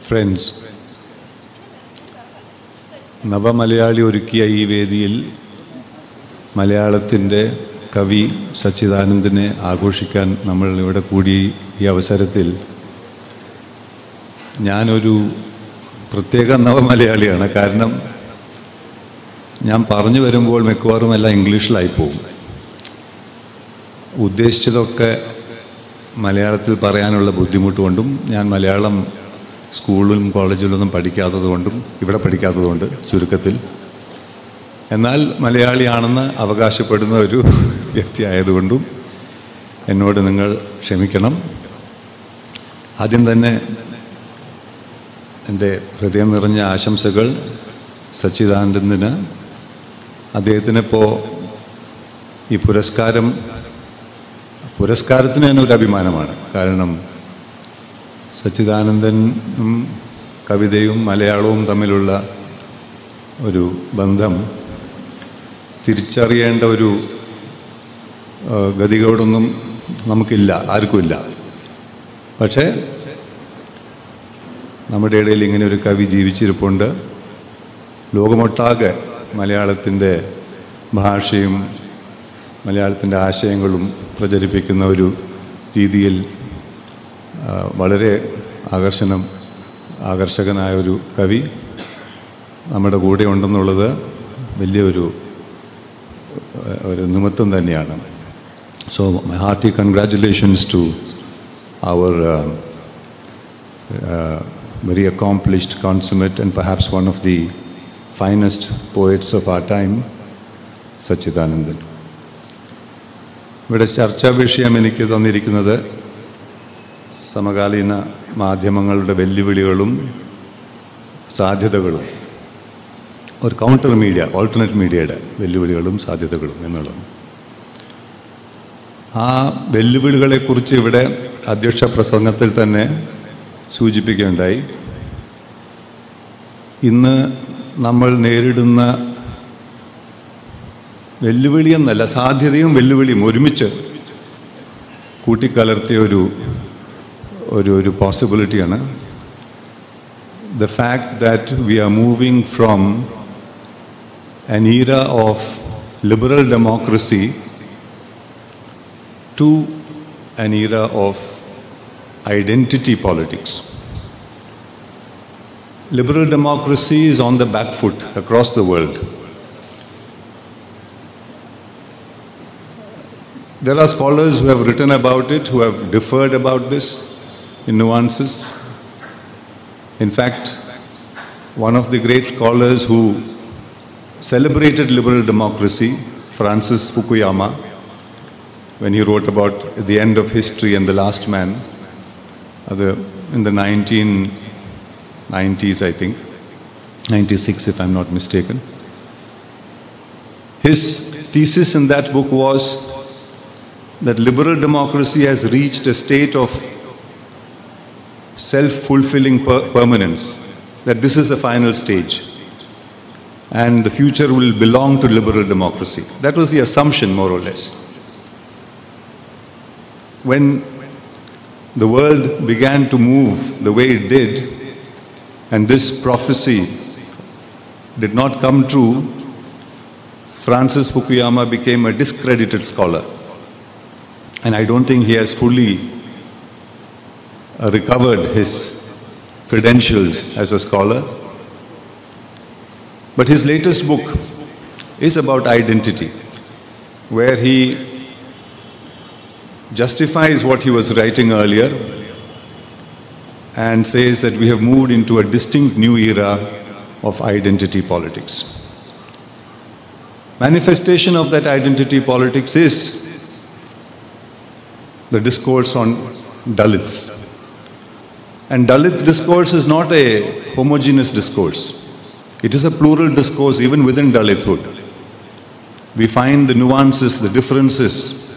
Friends, Navamalayali ഒരുക്കിയ ഈ വേദിയിൽ മലയാളത്തിൻ്റെ കവി സച്ചിദാനന്ദനെ ആഘോഷിക്കാൻ നമ്മൾ ഇവിടെ കൂടി ഈ അവസരത്തിൽ ഞാനൊരു പ്രത്യേക നവമലയാളിയാണ്. കാരണം ഞാൻ പറഞ്ഞു വരുമ്പോൾ മിക്കവാറും എല്ലാം ഇംഗ്ലീഷിലായി പോകും. ഉദ്ദേശിച്ചതൊക്കെ മലയാളത്തിൽ പറയാനുള്ള ബുദ്ധിമുട്ടുകൊണ്ടും ഞാൻ മലയാളം സ്കൂളിലും കോളേജിലൊന്നും പഠിക്കാത്തതുകൊണ്ടും ഇവിടെ പഠിക്കാത്തതുകൊണ്ട് ചുരുക്കത്തിൽ, എന്നാൽ മലയാളിയാണെന്ന് അവകാശപ്പെടുന്ന ഒരു വ്യക്തി ആയതുകൊണ്ടും എന്നോട് നിങ്ങൾ ക്ഷമിക്കണം. ആദ്യം തന്നെ എൻ്റെ ഹൃദയം നിറഞ്ഞ ആശംസകൾ സച്ചിദാനന്ദന്. അദ്ദേഹത്തിനിപ്പോൾ ഈ പുരസ്കാരത്തിന് തന്നെ ഒരു അഭിമാനമാണ്. കാരണം സച്ചിദാനന്ദനും കവിതയും മലയാളവും തമ്മിലുള്ള ഒരു ബന്ധം തിരിച്ചറിയേണ്ട ഒരു ഗതികേടൊന്നും നമുക്കില്ല, ആർക്കുമില്ല. പക്ഷേ നമ്മുടെ ഇടയിൽ ഇങ്ങനെ ഒരു കവി ജീവിച്ചിരിപ്പുണ്ട്. ലോകമൊട്ടാകെ മലയാളത്തിൻ്റെ ഭാഷയും മലയാളത്തിൻ്റെ ആശയങ്ങളും പ്രചരിപ്പിക്കുന്ന ഒരു രീതിയിൽ വളരെ ആകർഷകനായ ഒരു കവി നമ്മുടെ കൂടെ ഉണ്ടെന്നുള്ളത് വലിയൊരു നിമിത്തം തന്നെയാണ്. So my hearty congratulations to our very accomplished, consummate and perhaps one of the finest poets of our time, Sachidanandan. ഇവിടെ ചർച്ചാ വിഷയം എനിക്ക് തന്നിരിക്കുന്നത് സമകാലീന മാധ്യമങ്ങളുടെ വെല്ലുവിളികളും സാധ്യതകളും, ഒരു കൗണ്ടർ മീഡിയ, ഓൾട്ടർനേറ്റ് മീഡിയയുടെ വെല്ലുവിളികളും സാധ്യതകളും എന്നുള്ളത്. ആ വെല്ലുവിളികളെക്കുറിച്ച് ഇവിടെ അധ്യക്ഷ പ്രസംഗത്തിൽ തന്നെ സൂചിപ്പിക്കുകയുണ്ടായി. ഇന്ന് നമ്മൾ നേരിടുന്ന വെല്ലുവിളിയെന്നല്ല, സാധ്യതയും വെല്ലുവിളിയും ഒരുമിച്ച് കൂട്ടിക്കലർത്തിയ ഒരു പോസിബിലിറ്റിയാണ്. The fact that we are moving from an era of liberal democracy to an era of identity politics. Liberal democracy is on the back foot across the world. There are scholars who have written about it, who have differed about this in nuances. In fact, one of the great scholars who celebrated liberal democracy, Francis Fukuyama, when he wrote about the end of history and the last man, in the 1990s, I think, 96 if I'm not mistaken. His thesis in that book was that liberal democracy has reached a state of self-fulfilling permanence, that this is the final stage and the future will belong to liberal democracy. That was the assumption, more or less. When the world began to move the way it did, and this prophecy did not come true, Francis Fukuyama became a discredited scholar. And I don't think he has fully recovered his credentials as a scholar. But his latest book is about identity, where he justifies what he was writing earlier and says that we have moved into a distinct new era of identity politics. Manifestation of that identity politics is the discourse on Dalits. And Dalit discourse is not a homogeneous discourse. It is a plural discourse even within Dalithood. We find the nuances, the differences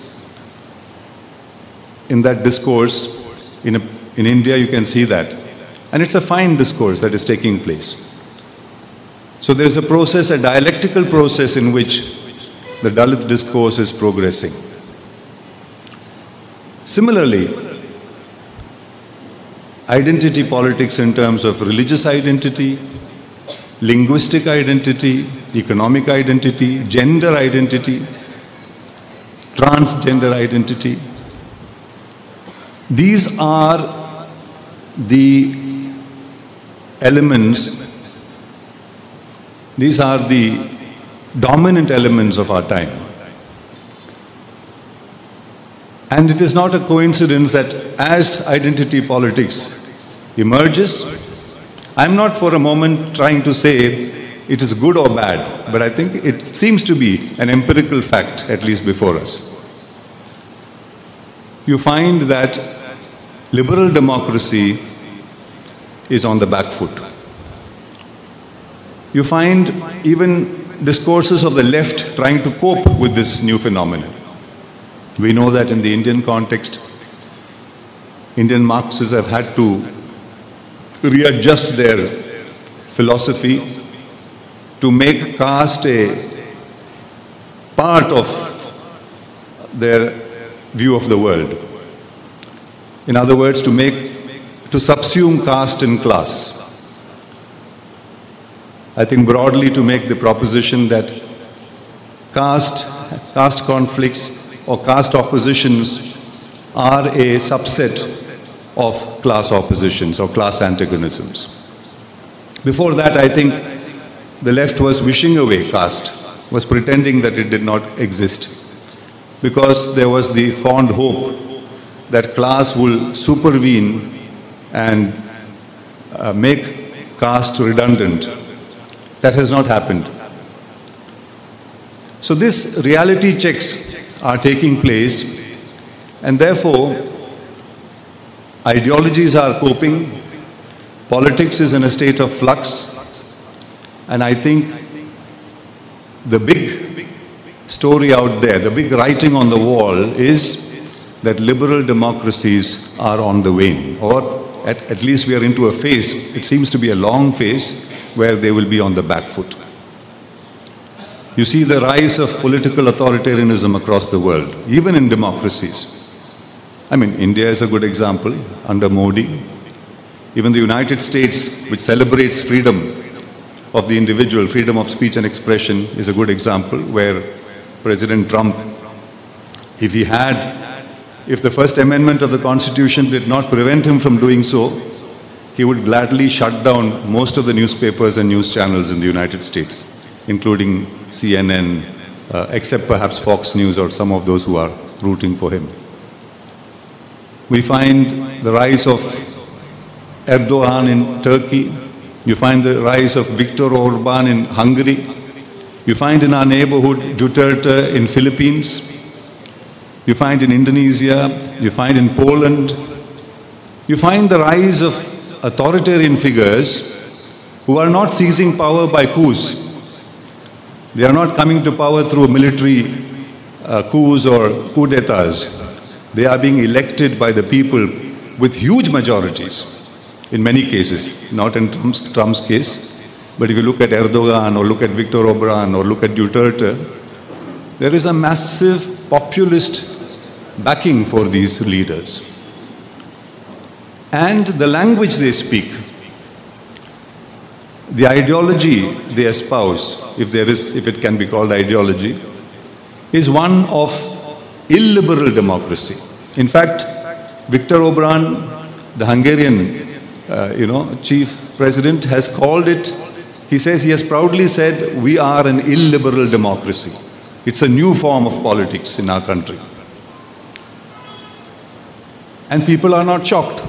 in that discourse. In India you can see that. And it's a fine discourse that is taking place. So there is a process, a dialectical process in which the Dalit discourse is progressing. Similarly, identity politics in terms of religious identity, linguistic identity, economic identity, gender identity, transgender identity. These are the elements, these are the dominant elements of our time. And it is not a coincidence that as identity politics emerges, I'm not for a moment trying to say it is good or bad, but I think it seems to be an empirical fact, at least before us. You find that liberal democracy is on the back foot. You find even discourses of the left trying to cope with this new phenomenon. We know that in the Indian context, Indian Marxists have had to readjust their philosophy to make caste a part of their view of the world. In other words, to subsume caste and class. I think broadly to make the proposition that caste conflicts or caste oppositions are a subset of class oppositions or class antagonisms. Before that, I think the left was wishing away caste, was pretending that it did not exist, because there was the fond hope that class will supervene and make caste redundant. That has not happened. So these reality checks are taking place, and therefore ideologies are coping, politics is in a state of flux, and I think the big story out there, the big writing on the wall is that liberal democracies are on the wane, or at least we are into a phase, it seems to be a long phase, where they will be on the back foot. You see the rise of political authoritarianism across the world, even in democracies. I mean, India is a good example under Modi. Even the United States, which celebrates freedom of the individual, freedom of speech and expression, is a good example where President Trump, if the First Amendment of the Constitution did not prevent him from doing so, he would gladly shut down most of the newspapers and news channels in the United States, including CNN, except perhaps Fox News or some of those who are rooting for him. We find the rise of Erdogan in Turkey. You find the rise of Viktor Orban in Hungary. You find in our neighborhood Duterte in Philippines. You find in Indonesia. You find in Poland. You find the rise of authoritarian figures who are not seizing power by coups. They are not coming to power through military coups or coup d'etats. They are being elected by the people with huge majorities in many cases, not in Trump's case. But if you look at Erdogan or look at Viktor Orban or look at Duterte, there is a massive populist backing for these leaders. And the language they speak, the ideology they espouse, if it can be called ideology, is one of illiberal democracy. In fact, Viktor Orban, the Hungarian chief president, has called it, he has proudly said, we are an illiberal democracy. It's a new form of politics in our country. And people are not shocked.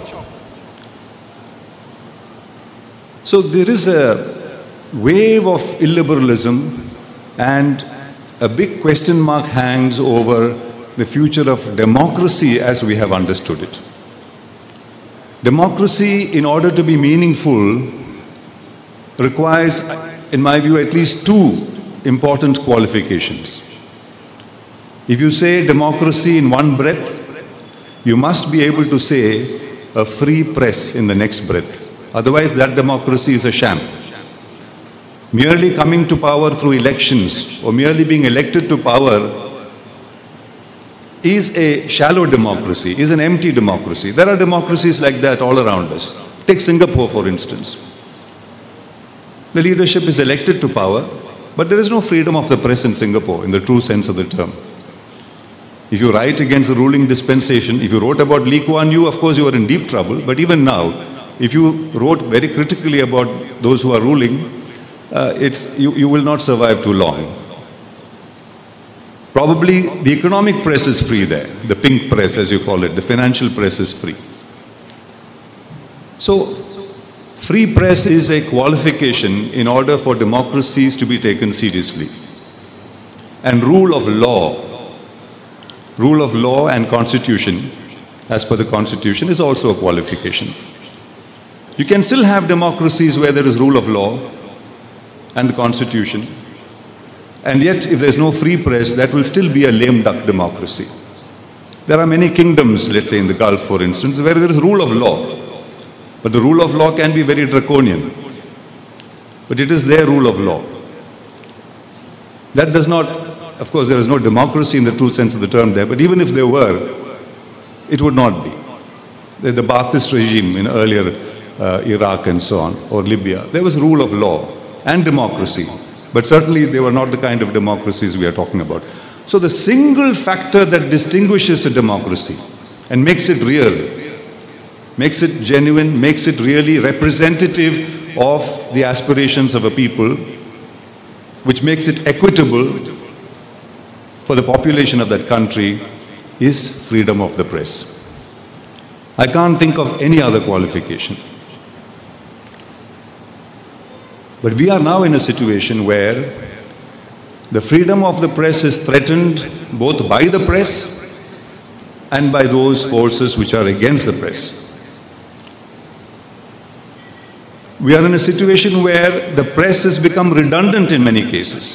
So there is a wave of illiberalism, and a big question mark hangs over the future of democracy as we have understood it. Democracy, in order to be meaningful, requires, in my view, at least two important qualifications. If you say democracy in one breath, you must be able to say a free press in the next breath. Otherwise, that democracy is a sham. Merely coming to power through elections or merely being elected to power is a shallow democracy, is an empty democracy. There are democracies like that all around us. Take Singapore, for instance. The leadership is elected to power, but there is no freedom of the press in Singapore in the true sense of the term. If you write against the ruling dispensation, if you wrote about Lee Kuan Yew, of course you are in deep trouble. But even now, if you wrote very critically about those who are ruling, you will not survive too long. Probably the economic press is free there, the pink press as you call it, the financial press is free. So, free press is a qualification in order for democracies to be taken seriously. And rule of law and constitution, as per the constitution, is also a qualification. You can still have democracies where there is rule of law and the constitution, and yet if there's no free press, that will still be a lame duck democracy. There are many kingdoms, let's say in the Gulf for instance, where there is rule of law. But the rule of law can be very draconian. But it is their rule of law. That does not, of course there is no democracy in the true sense of the term there, but even if there were, it would not be. The Ba'athist regime in earlier Iraq and so on, or Libya, there was rule of law and democracy. But certainly they were not the kind of democracies we are talking about. So the single factor that distinguishes a democracy and makes it real, makes it genuine, makes it really representative of the aspirations of a people, which makes it equitable for the population of that country, is freedom of the press. I can't think of any other qualification. But we are now in a situation where the freedom of the press is threatened both by the press and by those forces which are against the press. We are in a situation where the press has become redundant in many cases.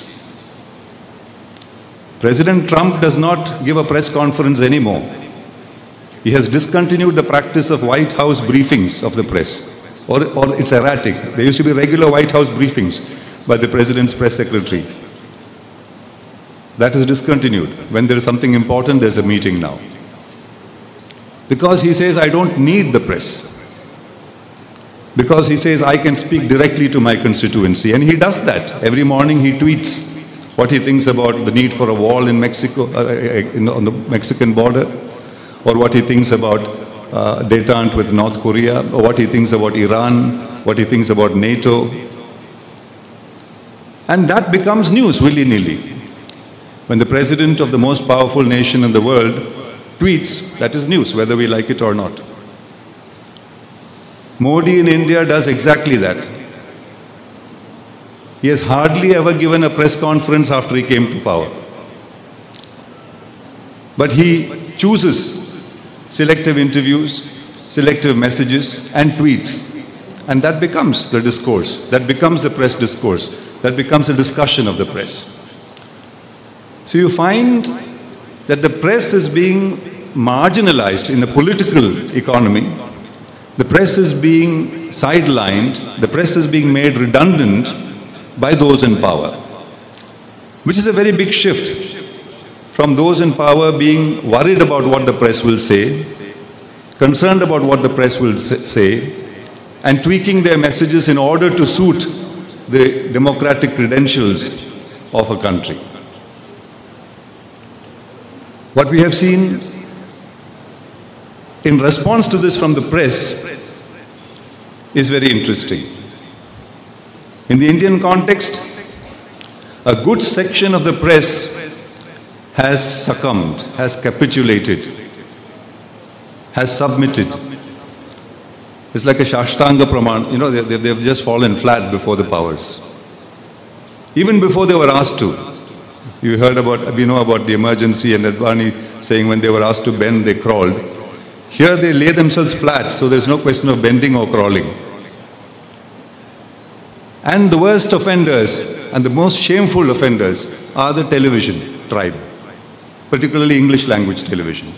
President Trump does not give a press conference anymore. He has discontinued the practice of White House briefings of the press, or it's erratic. There used to be regular White House briefings by the president's press secretary. That is discontinued. When there is something important, there's a meeting now. Because he says, I don't need the press. Because he says, I can speak directly to my constituency. And he does that. Every morning he tweets what he thinks about the need for a wall in Mexico, on the Mexican border, or what he thinks about détente with North Korea, or what he thinks about Iran, what he thinks about NATO. And that becomes news willy-nilly. When the president of the most powerful nation in the world tweets, that is news, whether we like it or not. Modi in India does exactly that. He has hardly ever given a press conference after he came to power. But he chooses selective interviews, selective messages, and tweets. And that becomes the discourse. That becomes the press discourse. That becomes a discussion of the press. So you find that the press is being marginalized in a political economy. The press is being sidelined. The press is being made redundant by those in power, which is a very big shift from those in power being worried about what the press will say, concerned about what the press will say, and tweaking their messages in order to suit the democratic credentials of a country. What we have seen in response to this from the press is very interesting. In the Indian context, a good section of the press has succumbed, has capitulated, has submitted. It's like a Shashtanga Praman. You know, they've just fallen flat before the powers. Even before they were asked to. We know about the emergency and Advani saying when they were asked to bend, they crawled. Here they lay themselves flat, so there's no question of bending or crawling. And the worst offenders and the most shameful offenders are the television tribe, particularly English language television.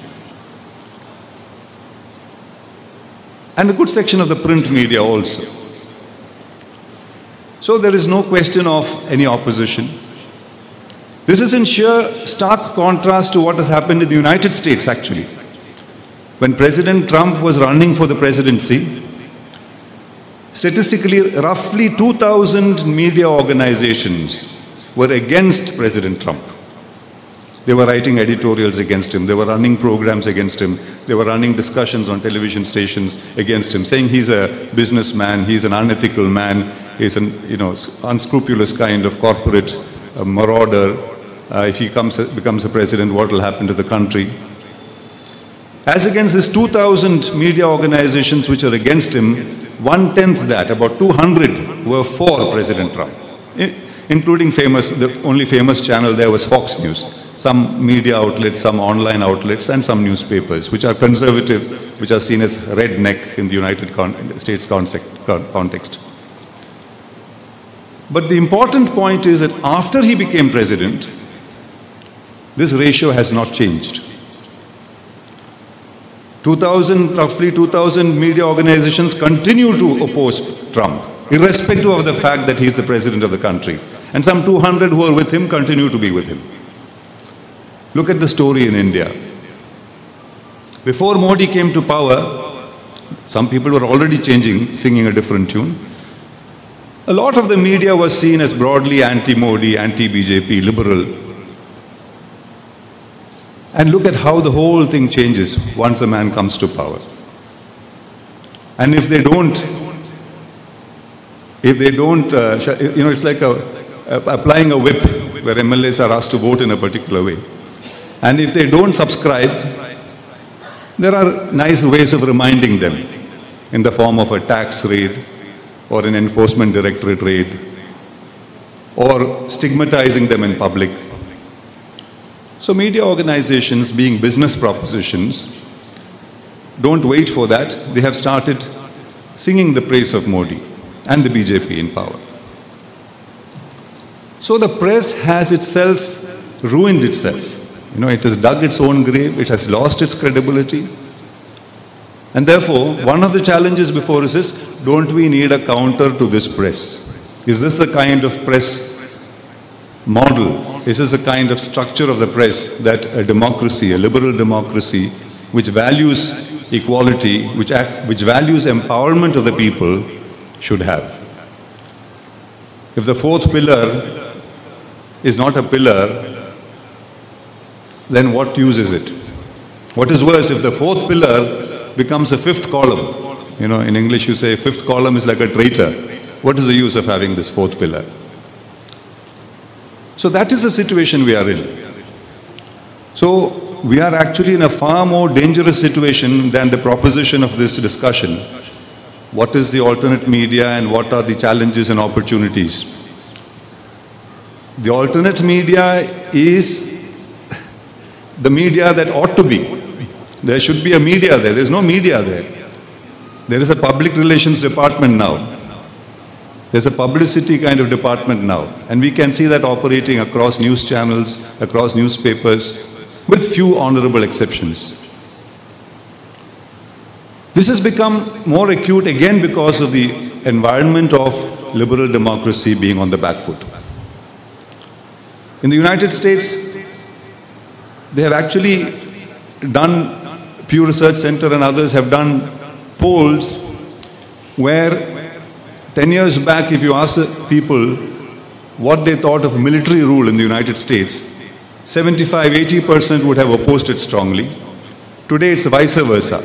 And a good section of the print media also. So there is no question of any opposition. This is in sheer stark contrast to what has happened in the United States, actually. When President Trump was running for the presidency, statistically, roughly 2,000 media organizations were against President Trump. They were writing editorials against him. They were running programs against him. They were running discussions on television stations against him, saying he's a businessman, he's an unethical man, he's an unscrupulous kind of corporate marauder. If he becomes a president, what will happen to the country? As against these 2,000 media organizations which are against him, 1/10 that, about 200 were for President Trump, including the only famous channel there was Fox News, some media outlets, some online outlets, and some newspapers, which are conservative, which are seen as redneck in the United States context. But the important point is that after he became president, this ratio has not changed. Roughly 2,000 media organizations continue to oppose Trump, irrespective of the fact that he's the president of the country. And some 200 who are with him continue to be with him. Look at the story in India. Before Modi came to power, some people were already singing a different tune. A lot of the media was seen as broadly anti-Modi, anti-BJP, liberal. And look at how the whole thing changes once a man comes to power. And if they don't, it's like applying a whip where MLAs are asked to vote in a particular way. And if they don't subscribe, there are nice ways of reminding them in the form of a tax raid or an enforcement directorate raid or stigmatizing them in public. So media organizations, being business propositions, don't wait for that. They have started singing the praise of Modi and the BJP in power. So the press has itself ruined itself. It has dug its own grave. It has lost its credibility. And therefore, one of the challenges before us is, don't we need a counter to this press? Is this the kind of press model? This is the kind of structure of the press that a democracy, a liberal democracy, which values equality, which values empowerment of the people, should have. If the fourth pillar is not a pillar, then what use is it? What is worse, if the fourth pillar becomes a fifth column, in English you say fifth column is like a traitor. What is the use of having this fourth pillar? So that is the situation we are in. So we are actually in a far more dangerous situation than the proposition of this discussion. What is the alternate media and what are the challenges and opportunities? The alternate media is the media that ought to be. There should be a media there. There's no media there. There is a public relations department now. There's a publicity kind of department now. And we can see that operating across news channels, across newspapers, with few honorable exceptions. This has become more acute again because of the environment of liberal democracy being on the back foot. In the United States, they have actually done, Pew Research Center and others have done polls where 10 years back, if you ask people what they thought of military rule in the United States, 75–80% would have opposed it strongly. Today it's vice versa.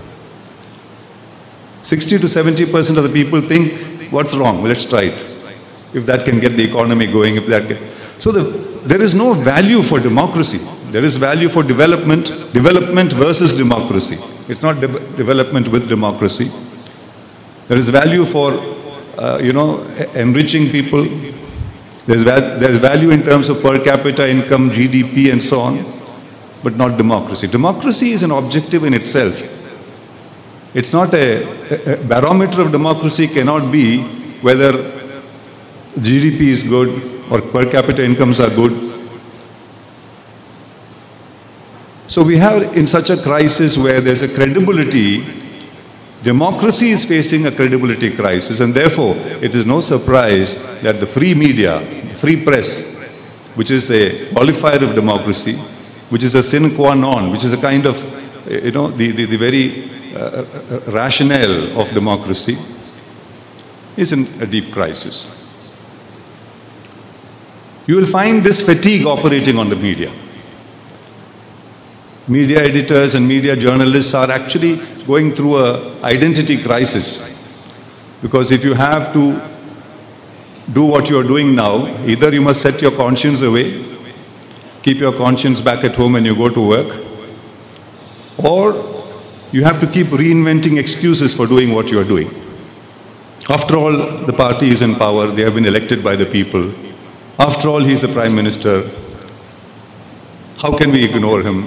60–70% of the people think, what's wrong? Let's try it. If that can get the economy going, So there is no value for democracy. There is value for development versus democracy. It's not development with democracy. There is value for, enriching people. There's value in terms of per capita income, GDP, and so on, but not democracy. Democracy is an objective in itself. It's not a barometer of democracy cannot be whether GDP is good or per capita incomes are good. So we have in such a crisis where there's a credibility, democracy is facing a credibility crisis, and therefore it is no surprise that the free media, the free press, which is a qualifier of democracy, which is a sine qua non, which is a kind of, the very rationale of democracy, is in a deep crisis. You will find this fatigue operating on the media. Media editors and media journalists are actually going through an identity crisis. Because if you have to do what you are doing now, either you must set your conscience away, keep your conscience back at home when you go to work, or you have to keep reinventing excuses for doing what you are doing. After all, the party is in power, they have been elected by the people. After all, he is the Prime Minister. How can we ignore him?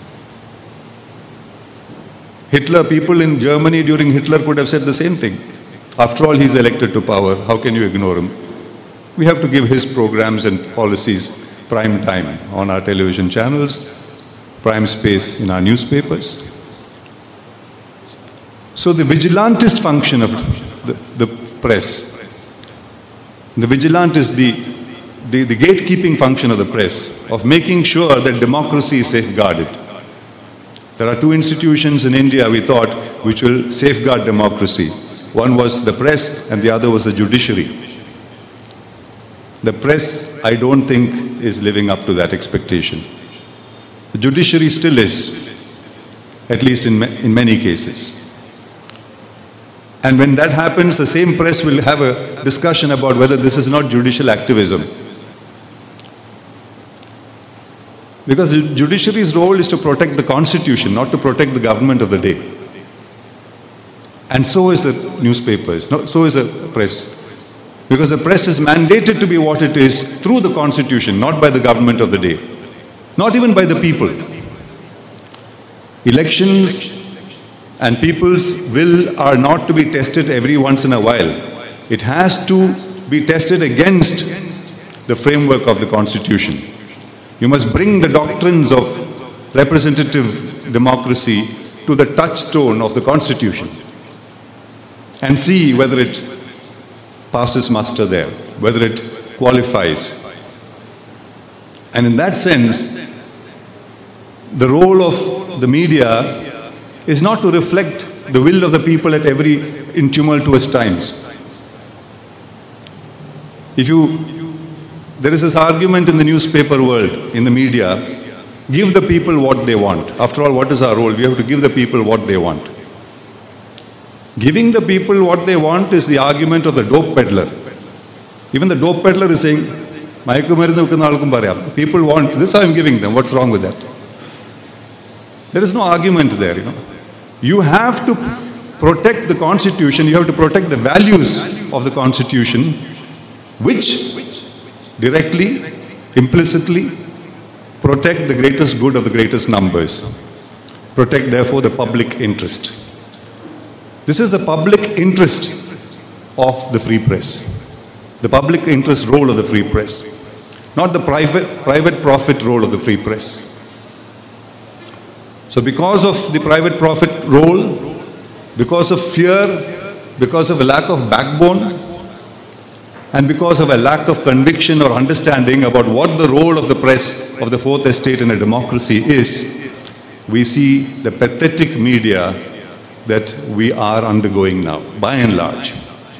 People in Germany during Hitler could have said the same thing. After all, he is elected to power. How can you ignore him? We have to give his programs and policies prime time on our television channels, prime space in our newspapers. So the vigilantist function of the press, the vigilant is the gatekeeping function of the press, of making sure that democracy is safeguarded. There are two institutions in India, we thought, which will safeguard democracy. One was the press and the other was the judiciary. The press, I don't think, is living up to that expectation. The judiciary still is, at least in many cases. And when that happens, the same press will have a discussion about whether this is not judicial activism. Because the judiciary's role is to protect the constitution, not to protect the government of the day. And so is the newspapers, so is the press. Because the press is mandated to be what it is through the constitution, not by the government of the day. Not even by the people. Elections and people's will are not to be tested every once in a while. It has to be tested against the framework of the constitution. You must bring the doctrines of representative democracy to the touchstone of the constitution and see whether it passes muster there, whether it qualifies. And in that sense, the role of the media is not to reflect the will of the people in tumultuous times. There is this argument in the newspaper world, in the media, give the people what they want. After all, what is our role? We have to give the people what they want. Giving the people what they want is the argument of the dope peddler. Even the dope peddler is saying, people want this, I am giving them. What's wrong with that? There is no argument there, You have to protect the constitution, you have to protect the values of the constitution, which directly, implicitly, protect the greatest good of the greatest numbers. Protect, therefore, the public interest. This is the public interest of the free press. The public interest role of the free press. Not the private profit role of the free press. So because of the private profit role, because of fear, because of a lack of backbone, and because of a lack of conviction or understanding about what the role of the press of the fourth estate in a democracy is, we see the pathetic media that we are undergoing now, by and large.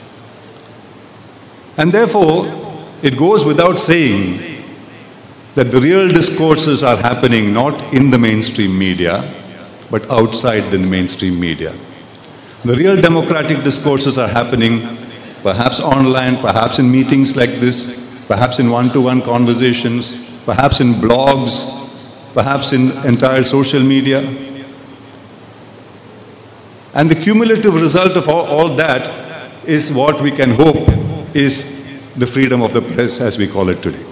And therefore, it goes without saying that the real discourses are happening not in the mainstream media, but outside the mainstream media. The real democratic discourses are happening perhaps online, perhaps in meetings like this, perhaps in one-to-one conversations, perhaps in blogs, perhaps in entire social media. And the cumulative result of all that is what we can hope is the freedom of the press as we call it today.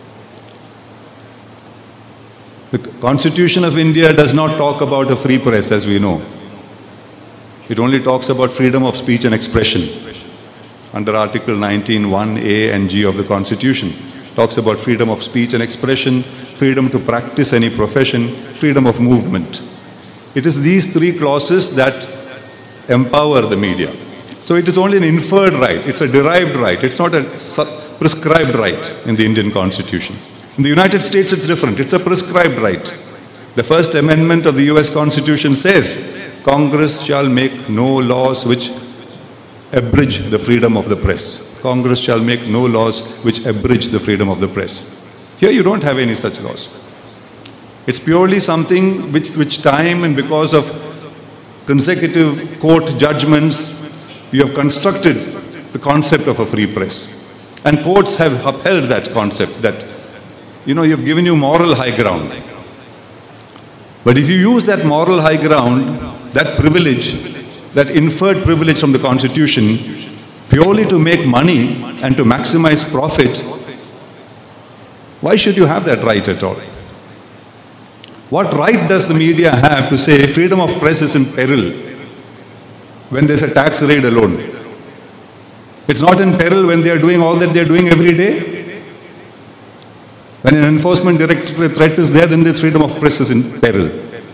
The Constitution of India does not talk about a free press as we know. It only talks about freedom of speech and expression. Under Article 19(1)(a) and (g) of the Constitution, talks about freedom of speech and expression, freedom to practice any profession, freedom of movement. It is these three clauses that empower the media. So it is only an inferred right, it's a derived right, it's not a prescribed right in the Indian Constitution. In the United States, it's different. It's a prescribed right. The First Amendment of the US Constitution says, Congress shall make no laws which abridge the freedom of the press. Congress shall make no laws which abridge the freedom of the press. Here you don't have any such laws. It's purely something which time and because of consecutive court judgments, you have constructed the concept of a free press. And courts have upheld that concept that, you've given you moral high ground. But if you use that moral high ground, that privilege, that inferred privilege from the Constitution, purely to make money and to maximize profit, why should you have that right at all? What right does the media have to say freedom of press is in peril when there's a tax raid alone? It's not in peril when they are doing all that they're doing every day. When an enforcement directorate threat is there, then this freedom of press is in peril.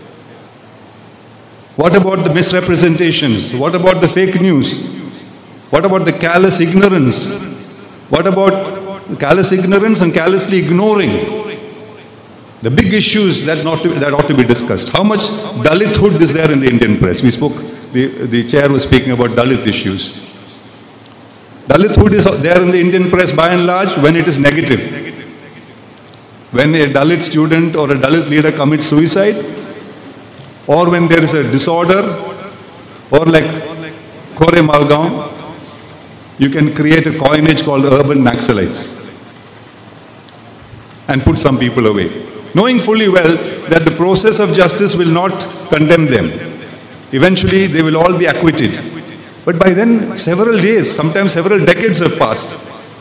What about the misrepresentations? What about the fake news? What about the callous ignorance? What about callous ignorance and callously ignoring the big issues that ought to be discussed? How much Dalithood is there in the Indian press? We spoke, the chair was speaking about Dalit issues. Dalithood is there in the Indian press by and large when it is negative. When a Dalit student or a Dalit leader commits suicide, or when there is a disorder, or like Kore Malgaon, you can create a coinage called urban Naxalites and put some people away, knowing fully well that the process of justice will not condemn them. Eventually, they will all be acquitted. But by then, several days, sometimes several decades have passed.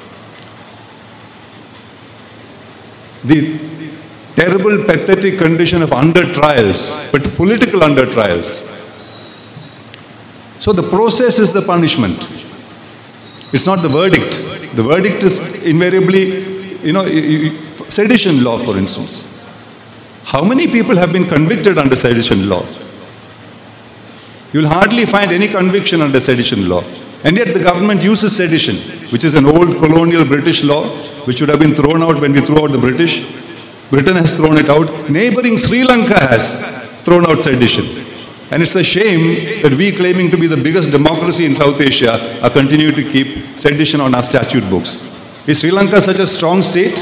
The terrible, pathetic condition of under-trials, but political under-trials. So the process is the punishment. It's not the verdict. The verdict is invariably, sedition law, for instance. How many people have been convicted under sedition law? You'll hardly find any conviction under sedition law. And yet the government uses sedition, which is an old colonial British law, which should have been thrown out when we threw out the British. Britain has thrown it out. Neighboring Sri Lanka has thrown out sedition. And it's a shame that we, claiming to be the biggest democracy in South Asia, are continuing to keep sedition on our statute books. Is Sri Lanka such a strong state?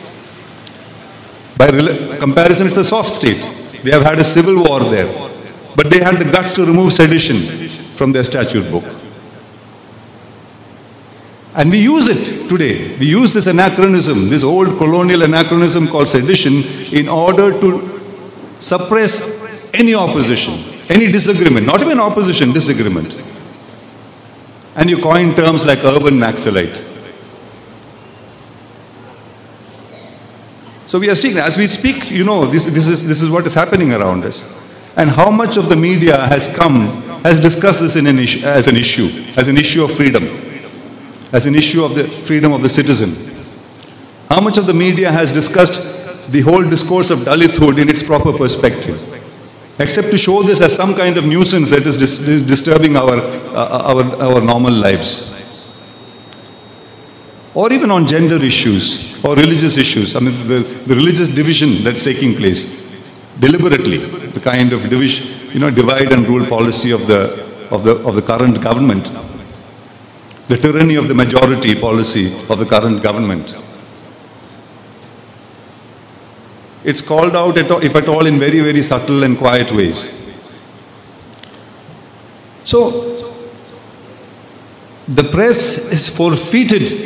By comparison, it's a soft state. They have had a civil war there. But they had the guts to remove sedition from their statute book. And we use it today. We use this anachronism, this old colonial anachronism called sedition, in order to suppress any opposition, any disagreement, not even opposition, disagreement. And you coin terms like urban Naxalite. So we are seeing, as we speak, this is what is happening around us. And how much of the media has discussed this as an issue of freedom, as an issue of the freedom of the citizen. How much of the media has discussed the whole discourse of Dalithood in its proper perspective, except to show this as some kind of nuisance that is disturbing our normal lives. Or even on gender issues or religious issues. I mean, the religious division that's taking place deliberately, the kind of divide and rule policy of the current government, the tyranny of the majority policy of the current government. It's called out, if at all, in very, very subtle and quiet ways. So, the press is forfeited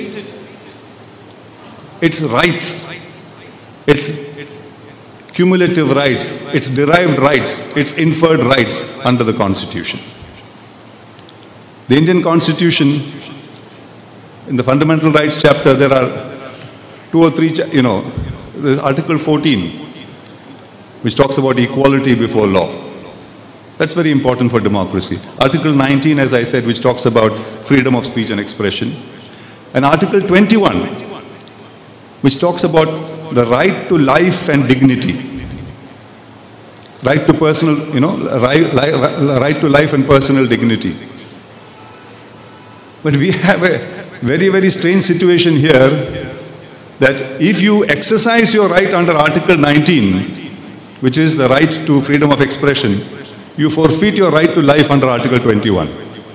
its rights, its cumulative rights, its derived rights, its inferred rights under the Constitution. The Indian Constitution, in the Fundamental Rights chapter, there are 2 or 3, there's Article 14, which talks about equality before law. That's very important for democracy. Article 19, as I said, which talks about freedom of speech and expression. And Article 21, which talks about the right to life and dignity. Right to personal, right to life and personal dignity. But we have a very, very strange situation here that if you exercise your right under Article 19, which is the right to freedom of expression, you forfeit your right to life under Article 21.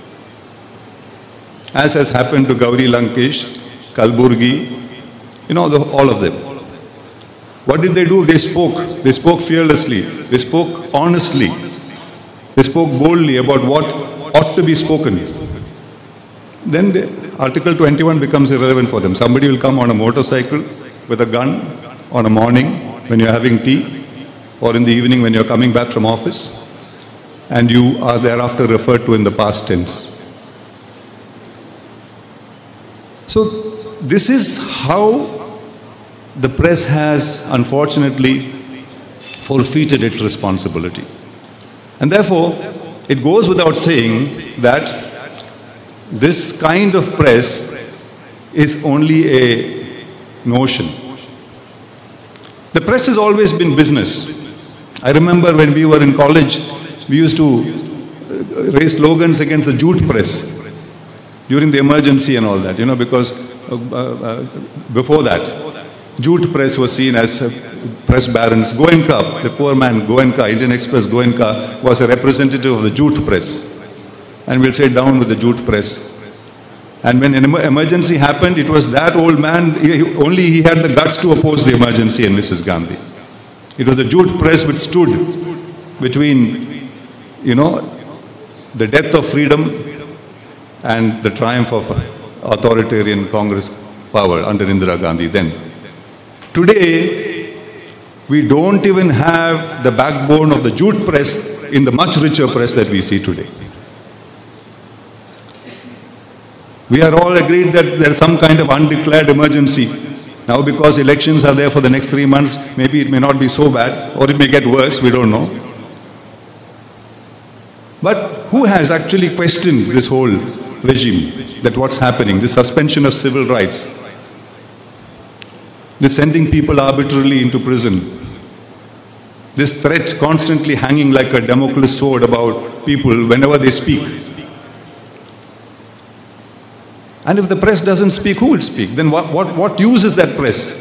As has happened to Gauri Lankesh, Kalburgi, all of them. What did they do? They spoke. They spoke fearlessly. They spoke honestly. They spoke boldly about what ought to be spoken. Then Article 21 becomes irrelevant for them. Somebody will come on a motorcycle with a gun on a morning when you're having tea, or in the evening when you're coming back from office, and you are thereafter referred to in the past tense. So this is how the press has unfortunately forfeited its responsibility. And therefore, it goes without saying that this kind of press is only a notion. The press has always been business. I remember when we were in college, we used to raise slogans against the jute press during the emergency and all that, because before that, jute press was seen as press barons. Goenka, the poor man Goenka, Indian Express Goenka, was a representative of the jute press. And we'll say down with the jute press. And when an emergency happened, it was that old man, only he had the guts to oppose the emergency and Mrs. Gandhi. It was the jute press which stood between, the death of freedom and the triumph of authoritarian Congress power under Indira Gandhi then. Today, we don't even have the backbone of the jute press in the much richer press that we see today. We are all agreed that there is some kind of undeclared emergency. Now, because elections are there for the next 3 months, maybe it may not be so bad, or it may get worse, we don't know. But who has actually questioned this whole regime, that what's happening, this suspension of civil rights, this sending people arbitrarily into prison, this threat constantly hanging like a Damocles sword about people whenever they speak? And if the press doesn't speak, who will speak? Then what use is that press?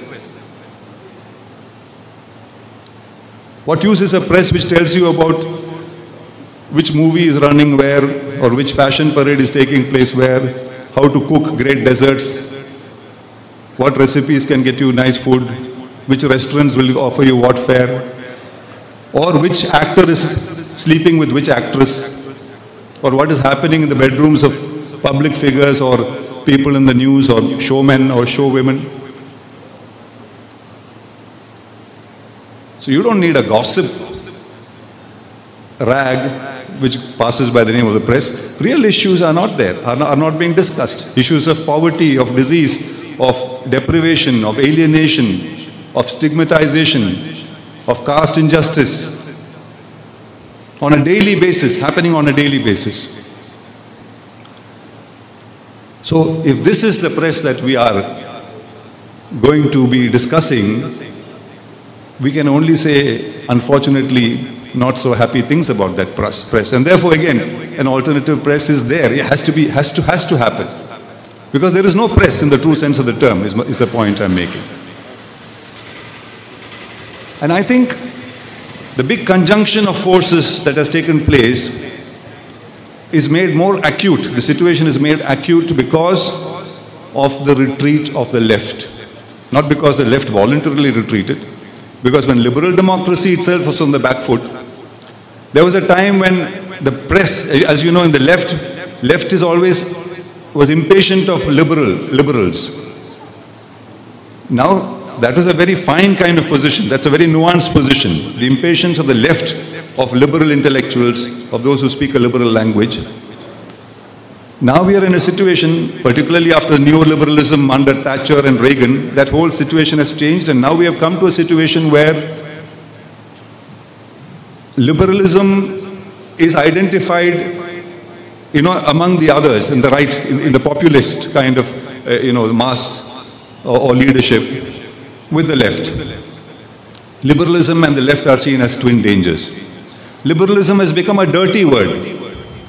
What use is a press which tells you about which movie is running where, or which fashion parade is taking place where, how to cook great desserts, what recipes can get you nice food, which restaurants will offer you what fare, or which actor is sleeping with which actress, or what is happening in the bedrooms of public figures or people in the news or showmen or showwomen. So you don't need a gossip rag which passes by the name of the press. Real issues are not there, are not being discussed. Issues of poverty, of disease, of deprivation, of alienation, of stigmatization, of caste injustice, on a daily basis, happening on a daily basis. So if this is the press that we are going to be discussing, we can only say, unfortunately, not so happy things about that press. And therefore, again, an alternative press is there. It has to happen. Because there is no press in the true sense of the term, is the point I'm making. And I think the big conjunction of forces that has taken place is made more acute. The situation is made acute because of the retreat of the left. Not because the left voluntarily retreated. Because when liberal democracy itself was on the back foot, there was a time when the press, as you know, in the left is always was impatient of liberals. Now, that was a very fine kind of position. That's a very nuanced position. The impatience of the left, of liberal intellectuals, of those who speak a liberal language. Now we are in a situation, particularly after neoliberalism under Thatcher and Reagan, that whole situation has changed, and now we have come to a situation where liberalism is identified, among the others, in the right, in the populist kind of, mass or leadership, with the left. Liberalism and the left are seen as twin dangers. Liberalism has become a dirty word.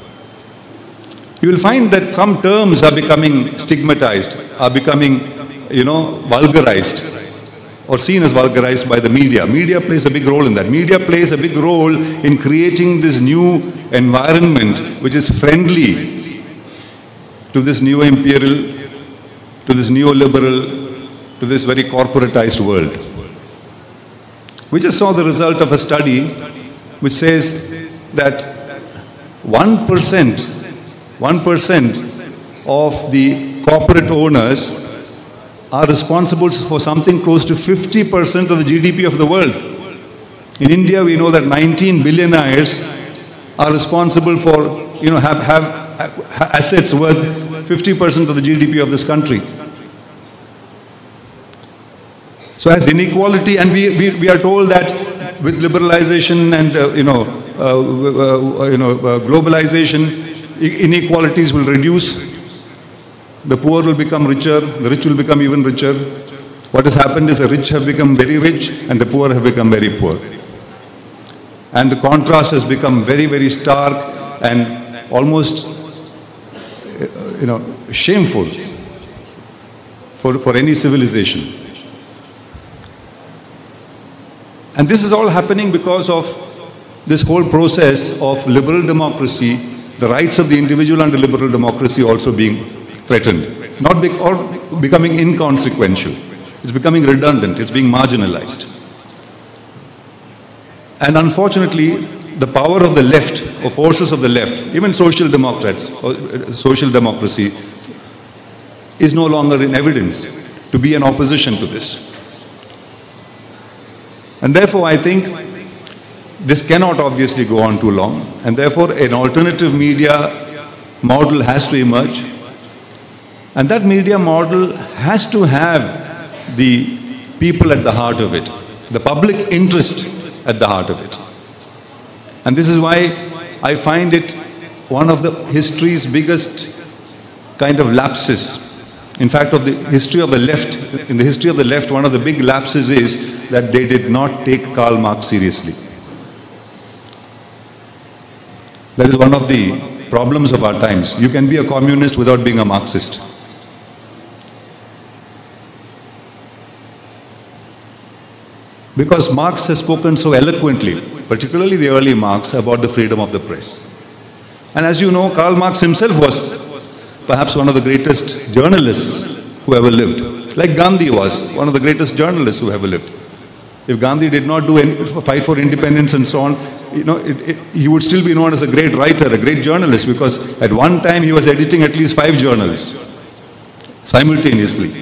You will find that some terms are becoming stigmatized, are becoming, vulgarized or seen as vulgarized by the media. Media plays a big role in that. Media plays a big role in creating this new environment which is friendly to this new imperial, to this neoliberal, to this very corporatized world. We just saw the result of a study which says that 1% of the corporate owners are responsible for something close to 50% of the GDP of the world. In India, we know that 19 billionaires are responsible for, have assets worth 50% of the GDP of this country. So as inequality, and we are told that with liberalization and globalization, inequalities will reduce. The poor will become richer, the rich will become even richer. What has happened is the rich have become very rich and the poor have become very poor. And the contrast has become very, very stark and almost, shameful for any civilization. And this is all happening because of this whole process of liberal democracy, the rights of the individual under liberal democracy also being threatened, or becoming inconsequential. It's becoming redundant, it's being marginalized. And unfortunately, the power of the left, or forces of the left, even social democrats, or social democracy, is no longer in evidence to be an opposition to this. And therefore, I think this cannot obviously go on too long, and therefore an alternative media model has to emerge. And that media model has to have the people at the heart of it, the public interest at the heart of it. And this is why I find it one of the history's biggest kind of lapses. In fact, of the history of the left, in the history of the left, one of the big lapses is that they did not take Karl Marx seriously. That is one of the problems of our times. You can be a communist without being a Marxist. Because Marx has spoken so eloquently, particularly the early Marx, about the freedom of the press. And as you know, Karl Marx himself was perhaps one of the greatest journalists who ever lived. Like Gandhi was one of the greatest journalists who ever lived. If Gandhi did not fight for independence and so on, he would still be known as a great writer, a great journalist, because at one time he was editing at least 5 journals simultaneously.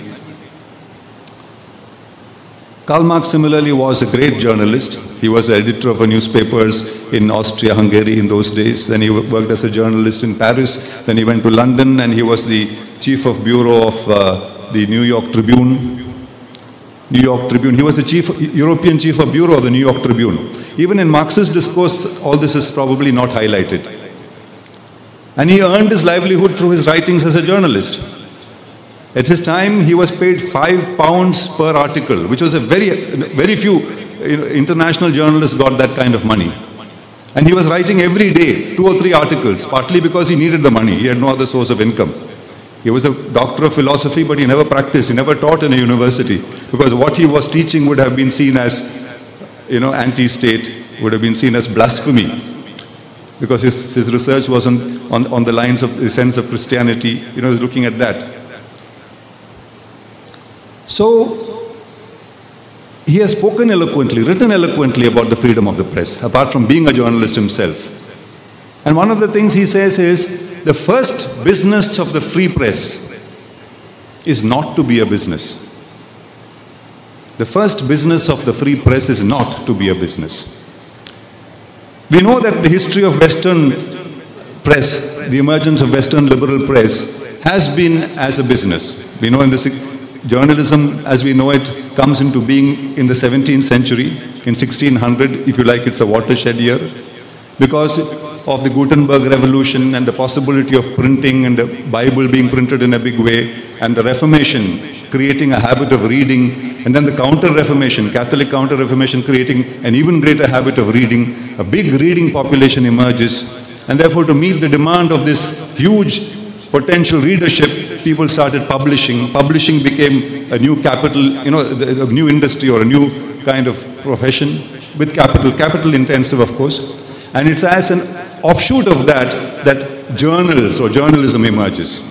Karl Marx similarly was a great journalist. He was the editor of newspapers in Austria-Hungary in those days. Then he worked as a journalist in Paris. Then he went to London and he was the chief of bureau of the New York Tribune. He was the European chief of bureau of the New York Tribune. Even in Marx's discourse, all this is probably not highlighted. And he earned his livelihood through his writings as a journalist. At his time, he was paid £5 per article, which was a very few international journalists got that kind of money. And he was writing every day 2 or 3 articles, partly because he needed the money. He had no other source of income. He was a doctor of philosophy, but he never practiced. He never taught in a university, because what he was teaching would have been seen as, anti-state, would have been seen as blasphemy, because his research was on the lines of the sense of Christianity, looking at that. So, he has spoken eloquently, written eloquently about the freedom of the press, apart from being a journalist himself. And one of the things he says is, the first business of the free press is not to be a business. The first business of the free press is not to be a business. We know that the history of Western press, the emergence of Western liberal press, has been as a business. We know journalism, as we know it, comes into being in the 17th century, in 1600, if you like, it's a watershed year, because of the Gutenberg revolution and the possibility of printing and the Bible being printed in a big way, and the Reformation creating a habit of reading, and then the Counter-Reformation, Catholic Counter-Reformation creating an even greater habit of reading. A big reading population emerges, and therefore to meet the demand of this huge potential readership, people started publishing. Publishing became a new capital, a new industry or a new kind of profession with capital intensive, of course. And it's as an offshoot of that journals or journalism emerges.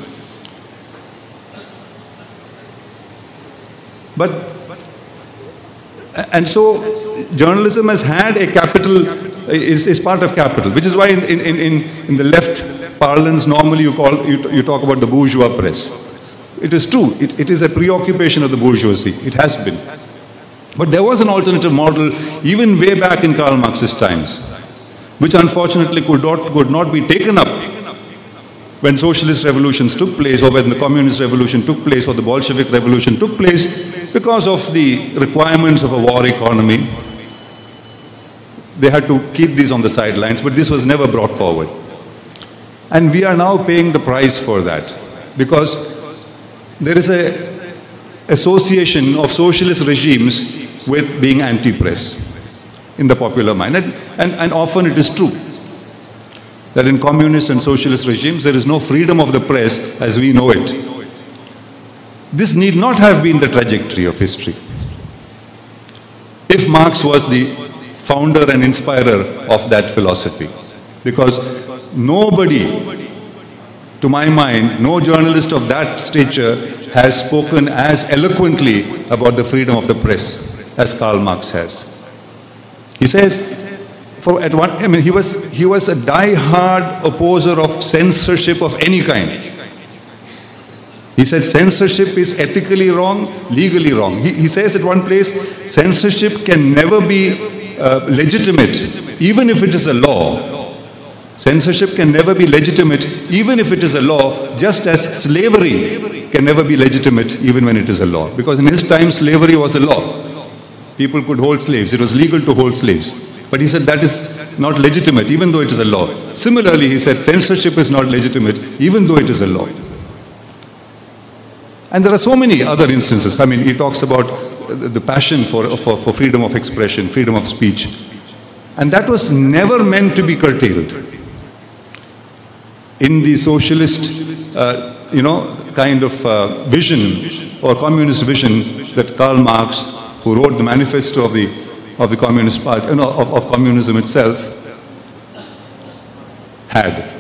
And so journalism has had a capital, is part of capital, which is why in the left parlance normally you talk about the bourgeois press. It is true, it is a preoccupation of the bourgeoisie, it has been. But there was an alternative model even way back in Karl Marx's times, which unfortunately could not be taken up when socialist revolutions took place, or when the communist revolution took place, or the Bolshevik revolution took place, because of the requirements of a war economy. They had to keep these on the sidelines, but this was never brought forward. And we are now paying the price for that, because there is an association of socialist regimes with being anti-press in the popular mind. And often it is true that in communist and socialist regimes there is no freedom of the press as we know it. This need not have been the trajectory of history. If Marx was the founder and inspirer of that philosophy, because nobody, to my mind, no journalist of that stature has spoken as eloquently about the freedom of the press as Karl Marx has. He says, he was a die-hard opposer of censorship of any kind. He said censorship is ethically wrong, legally wrong. He says at one place, censorship can never be legitimate, even if it is a law. Censorship can never be legitimate, even if it is a law, just as slavery can never be legitimate, even when it is a law. Because in his time, slavery was a law. People could hold slaves. It was legal to hold slaves. But he said that is not legitimate, even though it is a law. Similarly, he said censorship is not legitimate, even though it is a law. And there are so many other instances. I mean, he talks about the passion for freedom of expression, freedom of speech. And that was never meant to be curtailed. In the socialist, kind of vision or communist vision that Karl Marx, who wrote the manifesto of the Communist Party, of communism itself, had.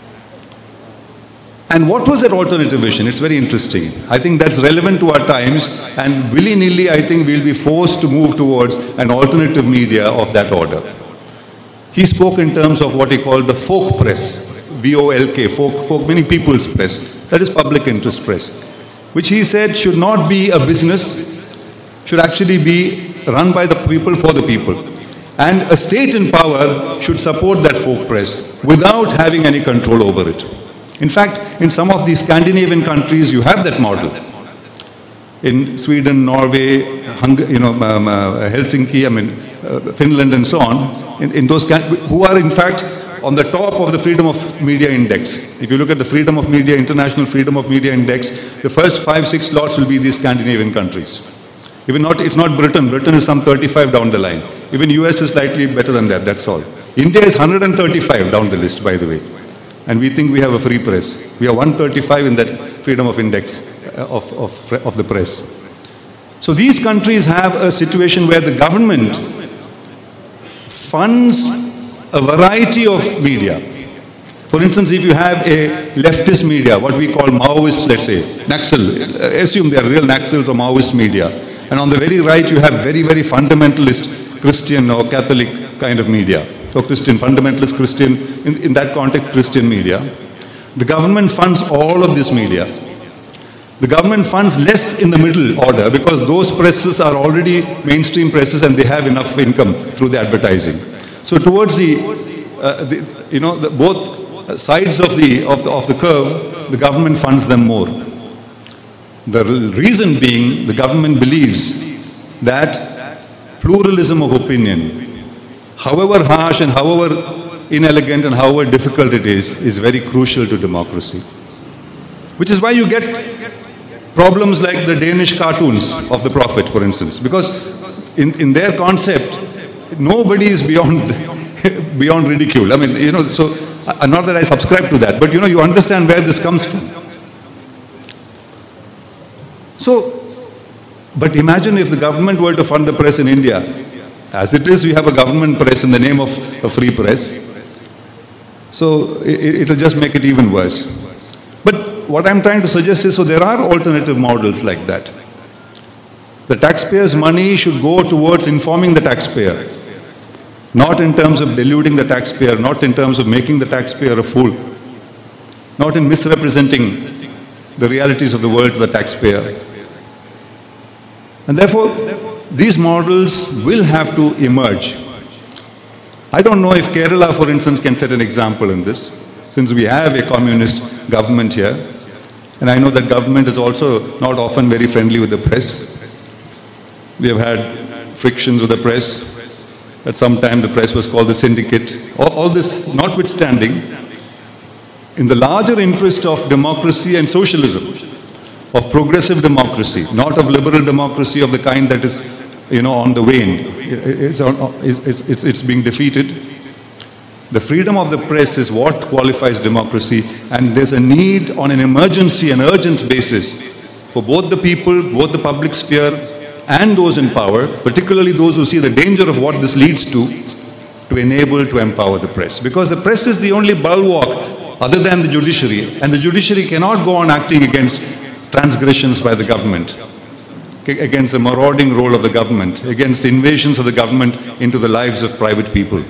And what was that alternative vision? It's very interesting. I think that's relevant to our times, and willy-nilly I think we'll be forced to move towards an alternative media of that order. He spoke in terms of what he called the folk press, V-O-L-K, folk meaning people's press, that is public interest press, which he said should not be a business, should actually be run by the people for the people. And a state in power should support that folk press without having any control over it. In fact, in some of these Scandinavian countries, you have that model. In Sweden, Norway, Helsinki, Finland and so on, in those who are in fact on the top of the Freedom of Media Index. If you look at the Freedom of Media, International Freedom of Media Index, the first 5-6 slots will be these Scandinavian countries. It's not Britain. Britain is some 35 down the line. Even US is slightly better than that, that's all. India is 135 down the list, by the way. And we think we have a free press. We are 135 in that freedom of index of the press. So these countries have a situation where the government funds a variety of media. For instance, if you have a leftist media, what we call Maoist, let's say, Naxal, assume they are real Naxals or Maoist media. And on the very right, you have very, very fundamentalist Christian or Catholic kind of media. So Christian, fundamentalist Christian, in that context, Christian media. The government funds all of this media. The government funds less in the middle order because those presses are already mainstream presses and they have enough income through the advertising. So towards both sides of the curve, the government funds them more. The reason being, the government believes that pluralism of opinion, however harsh and however inelegant and however difficult it is very crucial to democracy. Which is why you get problems like the Danish cartoons of the Prophet, for instance. Because in their concept, nobody is beyond ridicule. So not that I subscribe to that, but you understand where this comes from. So, but imagine if the government were to fund the press in India. As it is, we have a government press in the name of a free press. So it'll just make it even worse. But what I'm trying to suggest is, so there are alternative models like that. The taxpayer's money should go towards informing the taxpayer, not in terms of deluding the taxpayer, not in terms of making the taxpayer a fool, not in misrepresenting the realities of the world to the taxpayer. And therefore, these models will have to emerge. I don't know if Kerala, for instance, can set an example in this, since we have a communist government here. And I know that government is also not often very friendly with the press. We have had frictions with the press. At some time, the press was called the syndicate. All this notwithstanding, in the larger interest of democracy and socialism, of progressive democracy, not of liberal democracy of the kind that is, on the wane. It's being defeated. The freedom of the press is what qualifies democracy, and there's a need on an emergency and urgent basis for both the people, both the public sphere, and those in power, particularly those who see the danger of what this leads to enable, to empower the press. Because the press is the only bulwark other than the judiciary, and the judiciary cannot go on acting against transgressions by the government, against the marauding role of the government, against invasions of the government into the lives of private people.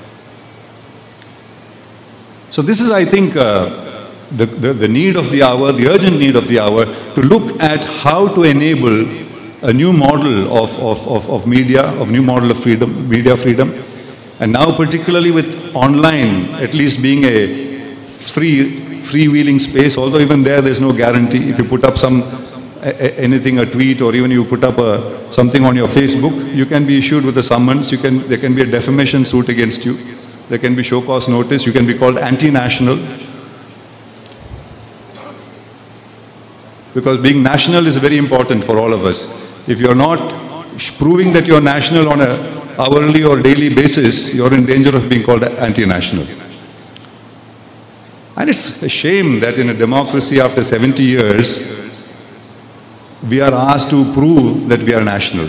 So this is, I think, the need of the hour, the urgent need of the hour, to look at how to enable a new model of media, a new model of freedom, media freedom, and now particularly with online at least being a freewheeling space, although even there's no guarantee. If you put up anything, a tweet, or even you put up something on your Facebook, you can be issued with a summons. There can be a defamation suit against you. There can be show cause notice. You can be called anti-national. Because being national is very important for all of us. If you're not proving that you're national on an hourly or daily basis, you're in danger of being called anti-national. And it's a shame that in a democracy after 70 years, we are asked to prove that we are national,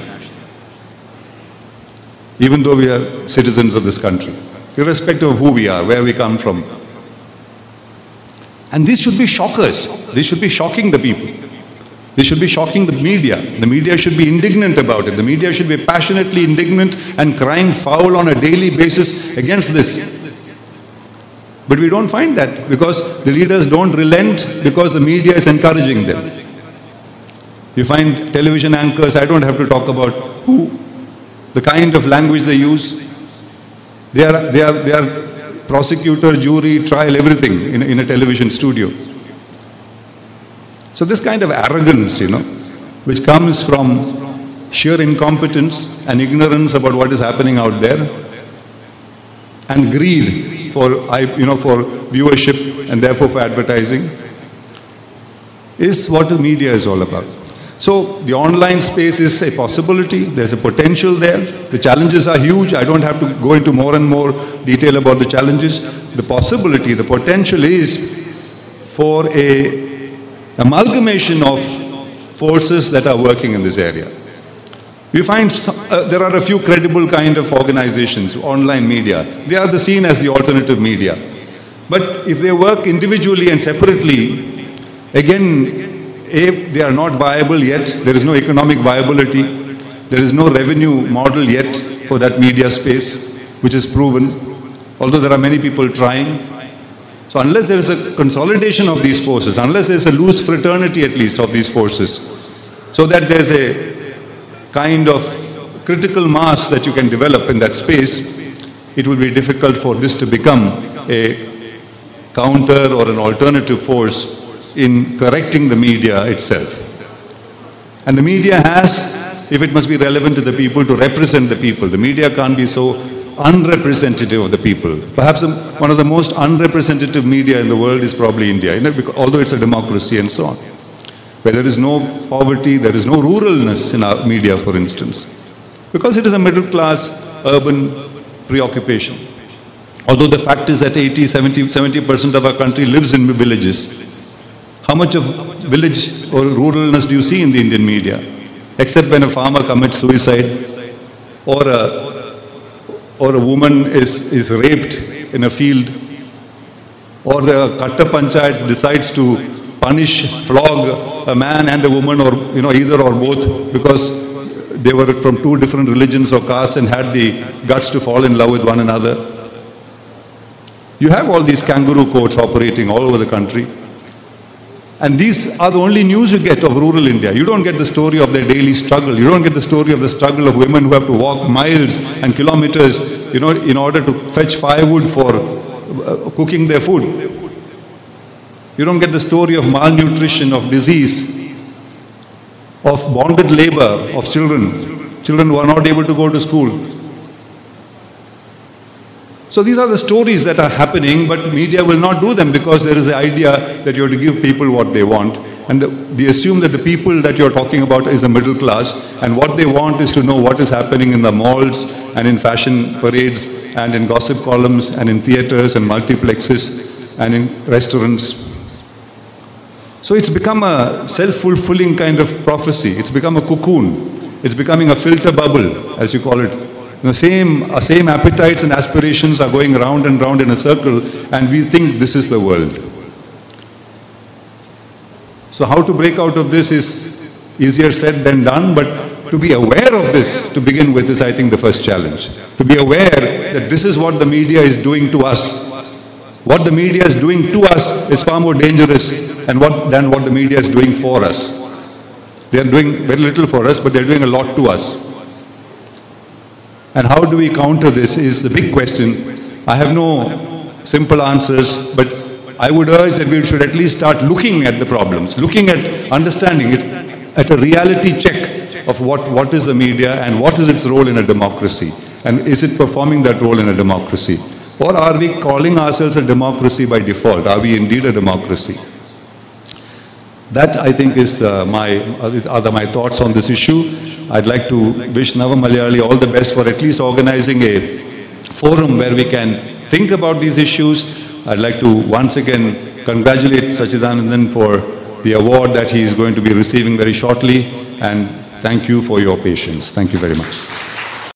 even though we are citizens of this country, irrespective of who we are, where we come from. And these should be shockers. They should be shocking the people. They should be shocking the media. The media should be indignant about it. The media should be passionately indignant and crying foul on a daily basis against this. But we don't find that, because the leaders don't relent, because the media is encouraging them. You find television anchors, I don't have to talk about the kind of language they use. They are prosecutor, jury, trial, everything in a television studio. So this kind of arrogance, which comes from sheer incompetence and ignorance about what is happening out there, and greed for viewership and therefore for advertising, is what the media is all about. So the online space is a possibility. There's a potential there. The challenges are huge. I don't have to go into more and more detail about the challenges. The possibility, the potential is for a amalgamation of forces that are working in this area. We find there are a few credible kind of organizations, online media. They are seen as the alternative media. But if they work individually and separately, again, they are not viable yet. There is no economic viability. There is no revenue model yet for that media space, which is proven, although there are many people trying. So unless there is a consolidation of these forces, unless there is a loose fraternity at least of these forces, so that there is a kind of critical mass that you can develop in that space, it will be difficult for this to become a counter or an alternative force in correcting the media itself. And the media has, if it must be relevant to the people, to represent the people. The media can't be so unrepresentative of the people. Perhaps one of the most unrepresentative media in the world is probably India, although it's a democracy and so on. Where there is no poverty, there is no ruralness in our media, for instance. Because it is a middle class, urban preoccupation. Although the fact is that 70% of our country lives in villages. How much of village or ruralness do you see in the Indian media? Except when a farmer commits suicide or a woman is raped in a field, or the Katta Panchayat decides to flog a man and a woman, or either or both, because they were from two different religions or castes and had the guts to fall in love with one another. You have all these kangaroo courts operating all over the country. And these are the only news you get of rural India. You don't get the story of their daily struggle. You don't get the story of the struggle of women who have to walk miles and kilometers, in order to fetch firewood for cooking their food. You don't get the story of malnutrition, of disease, of bonded labor, of children who are not able to go to school. So these are the stories that are happening, but media will not do them because there is the idea that you have to give people what they want. And they assume that the people that you're talking about is the middle class, and what they want is to know what is happening in the malls and in fashion parades and in gossip columns and in theaters and multiplexes and in restaurants. So it's become a self-fulfilling kind of prophecy. It's become a cocoon. It's becoming a filter bubble, as you call it. The same appetites and aspirations are going round and round in a circle, and we think this is the world. So how to break out of this is easier said than done, but to be aware of this to begin with is, I think, the first challenge. To be aware that this is what the media is doing to us. What the media is doing to us is far more dangerous than what the media is doing for us. They are doing very little for us, but they are doing a lot to us. And how do we counter this is the big question. I have no simple answers, but I would urge that we should at least start looking at the problems, looking at understanding it, at a reality check of what is the media and what is its role in a democracy, and is it performing that role in a democracy? Or are we calling ourselves a democracy by default? Are we indeed a democracy? That, I think, is are my thoughts on this issue. I'd like to wish Nava Malayali all the best for at least organizing a forum where we can think about these issues. I'd like to once again congratulate Sachidanandan for the award that he is going to be receiving very shortly, and thank you for your patience. Thank you very much.